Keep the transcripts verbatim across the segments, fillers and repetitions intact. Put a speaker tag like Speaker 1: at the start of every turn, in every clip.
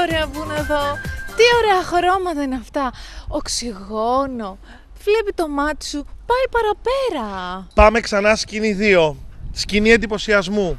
Speaker 1: ωραία που είναι εδώ. Τι ωραία χρώματα είναι αυτά. Οξυγόνο. Βλέπει το μάτι σου, πάει παραπέρα.
Speaker 2: Πάμε ξανά σκηνή δύο. Σκηνή εντυπωσιασμού.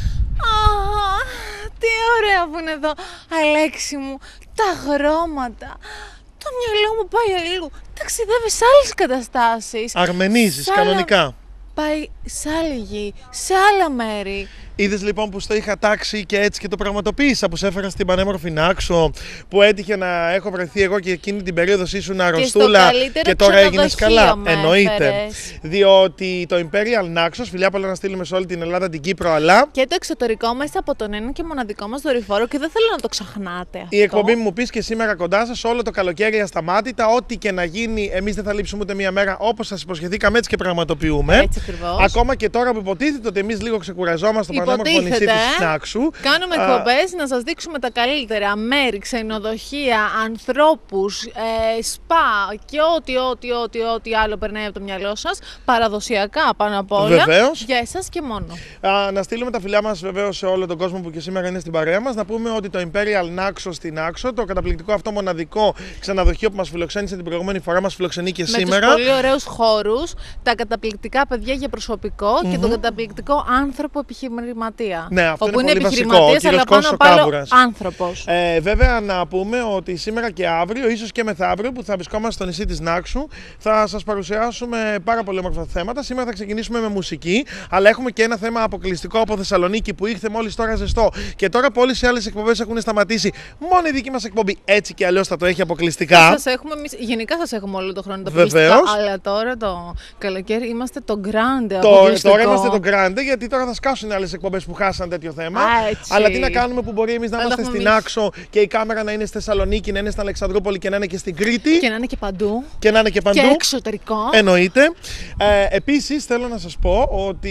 Speaker 1: Α, τι ωραία που είναι εδώ. Αλέξη μου, τα χρώματα. Το μυαλό μου πάει αλλού. Ταξιδεύει σε άλλες καταστάσεις.
Speaker 2: Αρμενίζεις
Speaker 1: άλλα...
Speaker 2: κανονικά.
Speaker 1: Πάει σε άλλη γη, σε άλλα μέρη.
Speaker 2: Είδες λοιπόν που στο είχα τάξει και έτσι και το πραγματοποίησα, που σε έφερα στην πανέμορφη Νάξο, που έτυχε να έχω βρεθεί εγώ και εκείνη την περίοδο ήσουν αρρωστούλα και, και τώρα έγινες καλά. Εννοείται. Έφερες. Διότι το Imperial Naxos, φιλιά πολλά να στείλουμε σε όλη την Ελλάδα, την Κύπρο, αλλά.
Speaker 1: Και το εξωτερικό μέσα από τον ένα και μοναδικό μας δορυφόρο και δεν θέλω να το ξεχνάτε. Αυτό.
Speaker 2: Η εκπομπή μου πεις και σήμερα κοντά σας, όλο το καλοκαίρι ασταμάτητα, ό,τι και να γίνει, εμείς δεν θα λείψουμε ούτε μία μέρα όπως σας υποσχεθήκαμε, έτσι και πραγματοποιούμε.
Speaker 1: Έτσι ακριβώς.
Speaker 2: Ακόμα και τώρα που υποτίθεται ότι εμείς λίγο ξεκουραζόμαστε.
Speaker 1: Υποτίθεται,
Speaker 2: της Νάξου.
Speaker 1: Κάνουμε εκπομπές να σας δείξουμε τα καλύτερα μέρη, ξενοδοχεία, ανθρώπους, ε, σπα και ό,τι, ό,τι, ό,τι, ό,τι άλλο περνάει από το μυαλό σας, παραδοσιακά πάνω απ' όλα,
Speaker 2: βεβαίως.
Speaker 1: Για εσάς και μόνο.
Speaker 2: Α, να στείλουμε τα φιλιά μας βεβαίως σε όλο τον κόσμο που και σήμερα είναι στην παρέα μας, να πούμε ότι το Imperial Naxos στην Νάξο, το καταπληκτικό αυτό μοναδικό ξενοδοχείο που μας φιλοξένησε την προηγούμενη φορά, μας φιλοξενεί και
Speaker 1: με
Speaker 2: σήμερα.
Speaker 1: Με τους πολύ ωραίους χώρους, τα καταπληκτικά παιδιά για προσωπικό mm-hmm. και τον καταπληκτικό άνθρωπο επιχειρηματία.
Speaker 2: Ναι, αυτό
Speaker 1: όπου
Speaker 2: είναι,
Speaker 1: είναι
Speaker 2: πολύ βασικό, ο
Speaker 1: αλλά πάνω απ' άλλο άνθρωπος.
Speaker 2: Ε, βέβαια να πούμε ότι σήμερα και αύριο, ίσως και μεθαύριο που θα βρισκόμαστε στο νησί της Νάξου, θα σας παρουσιάσουμε πάρα πολύ όμορφα θέματα. Σήμερα θα ξεκινήσουμε με μουσική, αλλά έχουμε και ένα θέμα αποκλειστικό από Θεσσαλονίκη που ήρθε μόλις τώρα ζεστό. Και τώρα που όλες οι άλλες εκπομπές έχουν σταματήσει, μόνο η δική μας εκπομπή έτσι και αλλιώς θα το έχει αποκλειστικά.
Speaker 1: Σας έχουμε, γενικά σας έχουμε όλο τον χρόνο το αποκλειστικά, αλλά τώρα το καλοκαίρι είμαστε το grande αποκλειστικό.
Speaker 2: Τώρα είμαστε το grande, γιατί τώρα θα σκάσουν άλλες εκπομπές που χάσαν τέτοιο θέμα.
Speaker 1: Α,
Speaker 2: αλλά τι να κάνουμε που μπορεί εμείς να είμαστε στην εμείς. Άξο και η κάμερα να είναι στη Θεσσαλονίκη, να είναι στην Αλεξανδρούπολη και να είναι και στην Κρήτη.
Speaker 1: Και να είναι και παντού.
Speaker 2: Και να είναι και παντού.
Speaker 1: Και εξωτερικό.
Speaker 2: Εννοείται. Ε, επίσης θέλω να σας πω ότι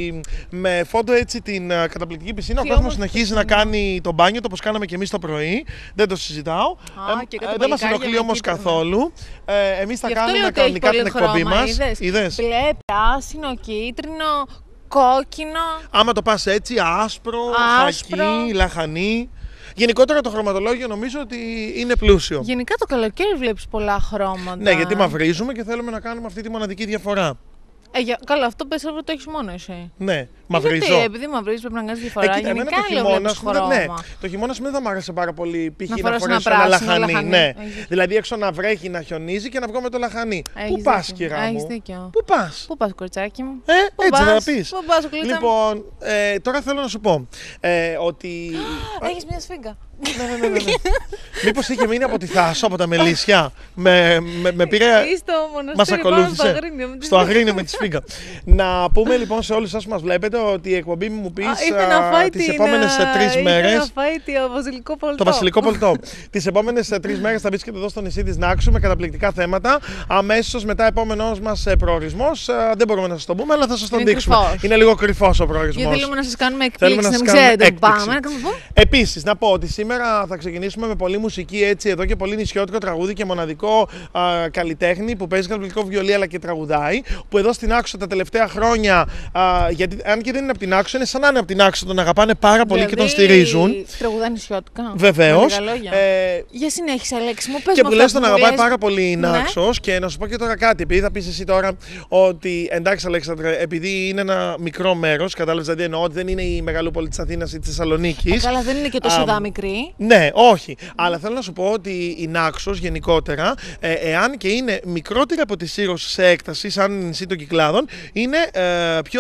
Speaker 2: με φόντο έτσι την καταπληκτική πισίνα, ο κόσμος συνεχίζει να κάνει το μπάνιο, το όπως κάναμε και εμείς το πρωί. Δεν το συζητάω.
Speaker 1: Α,
Speaker 2: ε, δεν μας ενοχλεί όμως καθόλου. Ε, εμείς θα κάνουμε κανονικά την εκπομπή μας.
Speaker 1: Είδες. Μπλε, πράσινο, κίτρινο. Κόκκινο.
Speaker 2: Άμα το πας έτσι, άσπρο, άσπρο. Χακί, λαχανί. Γενικότερα το χρωματολόγιο νομίζω ότι είναι πλούσιο.
Speaker 1: Γενικά το καλοκαίρι βλέπεις πολλά χρώματα.
Speaker 2: Ναι, γιατί μαυρίζουμε και θέλουμε να κάνουμε αυτή τη μοναδική διαφορά.
Speaker 1: Ε, για, καλά, αυτό πες ότι το έχεις μόνο εσύ.
Speaker 2: Ναι, μαυρίζω.
Speaker 1: Γιατί, επειδή μαυρίζεις πρέπει να κάνεις διαφορά.
Speaker 2: Ε,
Speaker 1: γενικά
Speaker 2: το χειμώνα,
Speaker 1: χρώμα.
Speaker 2: Ναι, το χειμώνα δεν θα μ' άρεσε πάρα πολύ π.χ. να,
Speaker 1: να
Speaker 2: φορέσω
Speaker 1: ένα,
Speaker 2: ένα λαχανί.
Speaker 1: λαχανί.
Speaker 2: Ναι.
Speaker 1: Έχεις...
Speaker 2: Δηλαδή έξω να βρέχει, να χιονίζει και να βγω με το λαχανί.
Speaker 1: Έχεις
Speaker 2: Πού πας, κυρά μου?
Speaker 1: Έχεις δίκιο.
Speaker 2: Πού πας?
Speaker 1: Πού πας, κοριτσάκι μου?
Speaker 2: Ε,
Speaker 1: Πού
Speaker 2: έτσι
Speaker 1: πας?
Speaker 2: θα πεις.
Speaker 1: Πού πας, κλίτσα?
Speaker 2: Λοιπόν, ε, τώρα θέλω να σου πω ε, ότι.
Speaker 1: Έχεις μια σφίγγα.
Speaker 2: Ναι, ναι, ναι, ναι. Μήπως είχε μείνει από τη Θάσο, από τα Μελίσια. με, με, με πήρε. Μας ακολούθησε. Στο Αγρίνιο με τη σφίγγα. Να πούμε λοιπόν σε όλους σας που μας βλέπετε ότι η εκπομπή μου πεις τις επόμενες τρεις μέρες.
Speaker 1: Να φάει το βασιλικό πολτό.
Speaker 2: Το βασιλικό πολτό. Τις επόμενες τρεις μέρες θα βρίσκεται εδώ στο νησί της Νάξου με καταπληκτικά θέματα. Αμέσως μετά επόμενος μας προορισμός. Δεν μπορούμε να σας το πούμε, αλλά θα σας τον δείξουμε. Είναι λίγο κρυφός ο προορισμός.
Speaker 1: Γιατί θέλουμε να σας κάνουμε εκπλήξεις, να μην ξέρετε που πάμε.
Speaker 2: Επίσης, να πω ότι σήμερα θα ξεκινήσουμε με πολλή μουσική έτσι εδώ και πολύ νησιώτικο τραγούδι και μοναδικό α, καλλιτέχνη που παίζει καταπληκτικό βιολί αλλά και τραγουδάει. Που εδώ στην Άξο τα τελευταία χρόνια, α, γιατί αν και δεν είναι από την Άξο, είναι σαν να είναι από την Άξο, τον αγαπάνε πάρα πολύ δηλαδή, και τον στηρίζουν.
Speaker 1: Τραγουδάει νησιώτικα.
Speaker 2: Βεβαίως.
Speaker 1: Ε, Για συνέχισε, Αλέξη μου, πες
Speaker 2: και
Speaker 1: μου.
Speaker 2: που λες τον αγαπάει λες... πάρα πολύ η
Speaker 1: ναι.
Speaker 2: Νάξος. Και να σου πω και τώρα κάτι, επειδή θα πεις εσύ τώρα ότι εντάξει, Αλέξανδρε, επειδή είναι ένα μικρό μέρος, κατάλαβες δηλαδή εννοώ ότι δεν είναι η μεγαλούπολη της Αθήνας ή της Θεσσαλονίκης.
Speaker 1: Καλά, δεν είναι και τόσο δά μικρή.
Speaker 2: Ναι, όχι. Mm. Αλλά θέλω να σου πω ότι η Νάξος γενικότερα, ε, εάν και είναι μικρότερη από τη Σύρος σε έκταση, σαν νησί των Κυκλάδων, είναι ε, πιο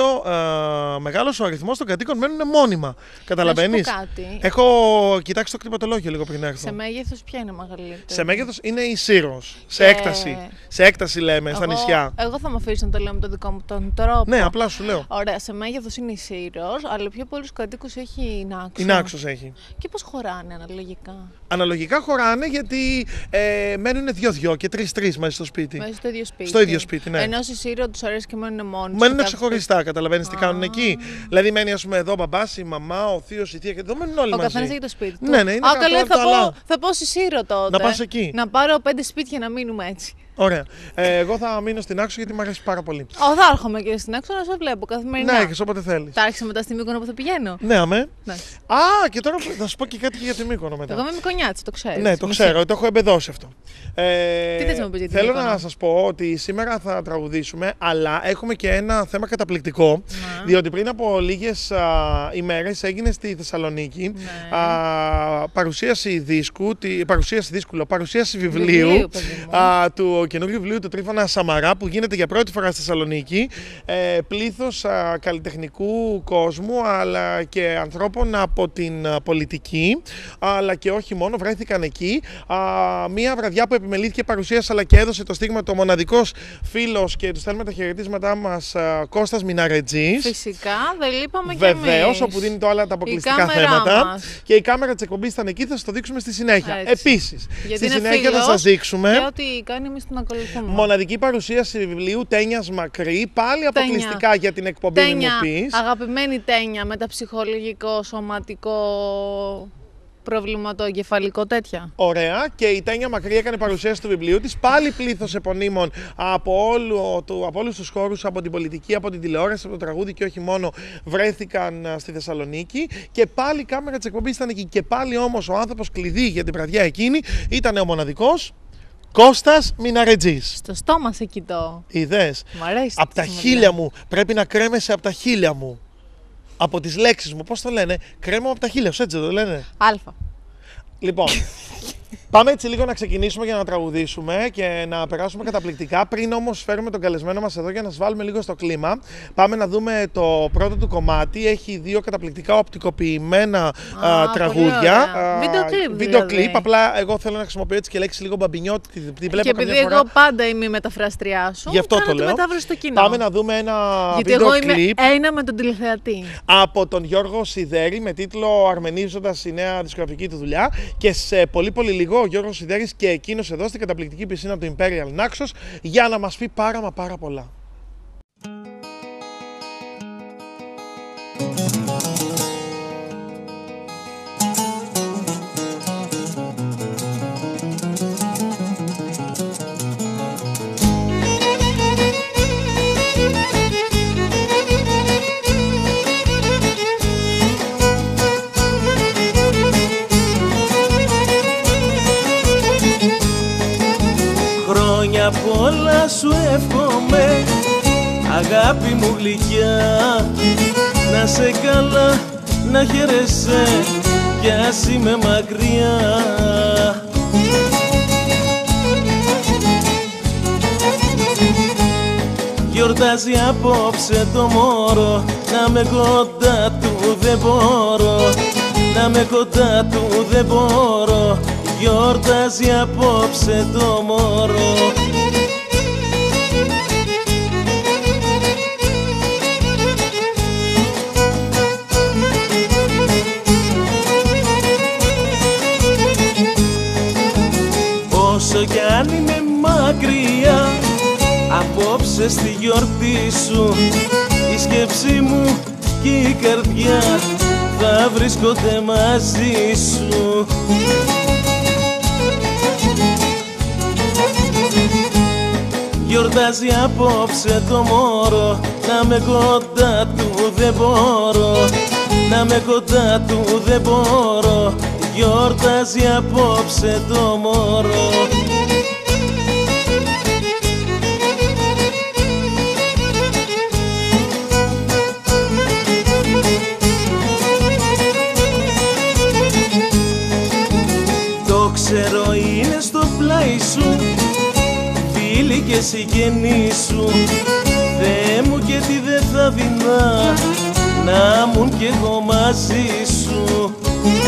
Speaker 2: ε, μεγάλος ο αριθμός των κατοίκων μένουν μόνιμα. Καταλαβαίνεις. Έχω κοιτάξει το κτηματολόγιο λίγο πριν έρθω.
Speaker 1: Σε μέγεθος ποια είναι μεγαλύτερη?
Speaker 2: Σε μέγεθος είναι η Σύρος. Σε ε... έκταση. Σε έκταση λέμε
Speaker 1: εγώ,
Speaker 2: στα νησιά.
Speaker 1: Εγώ θα μου αφήσει να το λέω με τον δικό μου τον τρόπο.
Speaker 2: Ναι, απλά σου λέω.
Speaker 1: Ωραία, σε μέγεθος είναι η Σύρος, αλλά πιο πολλούς κατοίκους έχει η Νάξος.
Speaker 2: Η Νάξος έχει.
Speaker 1: Και πώς χωράνε αναλογικά?
Speaker 2: Αναλογικά χωράνε γιατί ε, μένουν δυο-δυο και τρεις-τρεις μέσα στο σπίτι.
Speaker 1: Μέσα στο ίδιο σπίτι.
Speaker 2: Στο ίδιο σπίτι, ναι.
Speaker 1: Ενώ στη Σύρο τους αρέσει και μένουν μόνοι.
Speaker 2: Μένουν ξεχωριστά, καταλαβαίνεις τι κάνουν εκεί. Δηλαδή μένει ας πούμε εδώ ο μπαμπάς, η μαμά, ο θείος, η θεία και εδώ μένουν όλοι
Speaker 1: ο
Speaker 2: μαζί.
Speaker 1: Ο καθένας έχει το σπίτι του.
Speaker 2: Ναι, ναι, είναι
Speaker 1: Α, καλέ, θα,
Speaker 2: πω,
Speaker 1: θα πω στη Σύρο τότε.
Speaker 2: Να πας εκεί.
Speaker 1: Να πάρω πέντε σπίτια να μείνουμε έτσι.
Speaker 2: Ωραία. Ε, εγώ θα μείνω στην Άξο γιατί μου αρέσει πάρα πολύ.
Speaker 1: Ω, θα έρχομαι και στην Άξο να σε βλέπω καθημερινά.
Speaker 2: Ναι, και όποτε θέλει.
Speaker 1: Θα άρχισε μετά στη Μύκονο που θα πηγαίνω.
Speaker 2: Ναι, αμέ.
Speaker 1: Ναι.
Speaker 2: Α, και τώρα θα σου πω και κάτι για τη Μύκονο μετά.
Speaker 1: Εγώ είμαι Μυκονιάτης, το ξέρω.
Speaker 2: Ναι, το ξέρω, το έχω εμπεδώσει αυτό. Ε,
Speaker 1: Τι θες να μου πεις για τη
Speaker 2: θέλω
Speaker 1: Μύκονο?
Speaker 2: να σας πω ότι σήμερα θα τραγουδήσουμε, αλλά έχουμε και ένα θέμα καταπληκτικό.
Speaker 1: Να.
Speaker 2: Διότι πριν από λίγες α, ημέρες έγινε στη Θεσσαλονίκη
Speaker 1: Ναι.
Speaker 2: α, παρουσίαση δίσκου, τη, παρουσίαση δίσκου, παρουσίαση βιβλίου,
Speaker 1: Βιβλίου, παιδί μου.
Speaker 2: α, του καινούργιου βιβλίου του Τρίφωνα Σαμαρά που γίνεται για πρώτη φορά στη Θεσσαλονίκη. Ε, πλήθος α, καλλιτεχνικού κόσμου αλλά και ανθρώπων από την α, πολιτική, αλλά και όχι μόνο, βρέθηκαν εκεί. Α, μία βραδιά που επιμελήθηκε παρουσίαση αλλά και έδωσε το στίγμα το μοναδικός φίλος και του στέλνουμε τα χαιρετίσματά μας α, Κώστας Μιναρετζής.
Speaker 1: Φυσικά, δεν λείπαμε κι εμείς.
Speaker 2: Βεβαίως, όπου δίνει το άλλα τα αποκλειστικά
Speaker 1: Η κάμερά
Speaker 2: θέματα.
Speaker 1: μας.
Speaker 2: Και η κάμερα της εκπομπής ήταν εκεί, θα σας το δείξουμε στη συνέχεια.
Speaker 1: Έτσι.
Speaker 2: Επίσης,
Speaker 1: Γιατί
Speaker 2: στη
Speaker 1: είναι
Speaker 2: συνέχεια θα
Speaker 1: φίλος
Speaker 2: σας δείξουμε
Speaker 1: Και ό,τι κάνει, εμείς την ακολουθούμε.
Speaker 2: μοναδική παρουσίαση βιβλίου Τένιας Μακρύ, πάλι
Speaker 1: Τένια.
Speaker 2: αποκλειστικά για την εκπομπή Μη
Speaker 1: Τένια,
Speaker 2: μου πεις.
Speaker 1: αγαπημένη Τένια, με τα ψυχολογικό, σωματικό, προβληματοεγκεφαλικό τέτοια.
Speaker 2: Ωραία. Και η Τένια Μακρύ έκανε παρουσίαση του βιβλίου της. Πάλι πλήθος επωνύμων από, όλο, το, από όλους τους χώρους, από την πολιτική, από την τηλεόραση, από το τραγούδι και όχι μόνο, βρέθηκαν α, στη Θεσσαλονίκη. Και πάλι η κάμερα της εκπομπής ήταν εκεί. Και πάλι όμως ο άνθρωπος κλειδί για την βραδιά εκείνη ήταν ο μοναδικός Κώστας Μιναρετζής.
Speaker 1: Στο στόμα σε κοιτώ.
Speaker 2: Είδες.
Speaker 1: Μ' αρέσει.
Speaker 2: Από τα
Speaker 1: τι μου
Speaker 2: χείλια
Speaker 1: λέει.
Speaker 2: μου. Πρέπει να κρέμεσαι από τα χείλια μου. Από τις λέξεις μου. Πώς το λένε. Κρέμω από τα χείλια σου. Έτσι δεν το λένε.
Speaker 1: Αλφα.
Speaker 2: Λοιπόν, πάμε έτσι λίγο να ξεκινήσουμε για να τραγουδήσουμε και να περάσουμε καταπληκτικά. Πριν όμως φέρουμε τον καλεσμένο μας εδώ για να σας βάλουμε λίγο στο κλίμα, πάμε να δούμε το πρώτο του κομμάτι. Έχει δύο καταπληκτικά οπτικοποιημένα α,
Speaker 1: Α,
Speaker 2: τραγούδια.
Speaker 1: πολύ ωραία. Βίντεο κλιπ,
Speaker 2: Βίντεο
Speaker 1: δηλαδή.
Speaker 2: κλιπ. Απλά εγώ θέλω να χρησιμοποιώ έτσι και λέξη λίγο μπαμπινιώτη. Τη βλέπω
Speaker 1: Και
Speaker 2: καμιά
Speaker 1: επειδή
Speaker 2: φορά.
Speaker 1: εγώ πάντα είμαι η μεταφραστριά σου,
Speaker 2: Γι' αυτό
Speaker 1: κάνω
Speaker 2: το
Speaker 1: τη
Speaker 2: λέω.
Speaker 1: μετάφραση στο κοινό.
Speaker 2: Πάμε να δούμε ένα
Speaker 1: Γιατί
Speaker 2: βίντεο
Speaker 1: εγώ είμαι
Speaker 2: κλιπ
Speaker 1: ένα με τον τηλεθεατή.
Speaker 2: από τον Γιώργο Σιδέρη με τίτλο «Αρμενίζοντας η νέα δισκογραφική του δουλειά». Και σε πολύ πολύ λίγο ο Γιώργος Σιδέρης και εκείνος εδώ στην καταπληκτική πισίνα του Imperial Naxos για να μας πει πάρα μα πάρα πολλά.
Speaker 3: Χρόνια πολλά σου εύχομαι, αγάπη μου γλυκιά, να σε καλά, να χαίρεσαι κι ας είμαι μακριά. Γιορτάζει απόψε το μωρό, να με κοντά του δεν μπορώ, να με κοντά του δεν μπορώ. Γιορτάζει απόψε το μωρό. Όσο κι αν είμαι μακριά, απόψε στη γιορτή σου η σκέψη μου και η καρδιά θα βρίσκονται μαζί σου. Γιορτάζει απόψε το μωρό, να με κοντά του δεν μπορώ, να με κοντά του δεν μπορώ. Γιορτάζει απόψε το μωρό. Το ξέρω είναι στο πλάι σου, φίλοι και συγγενείς σου. Θεέ μου και τι δεν θα δεινά, να μουν κι εγώ μαζί σου.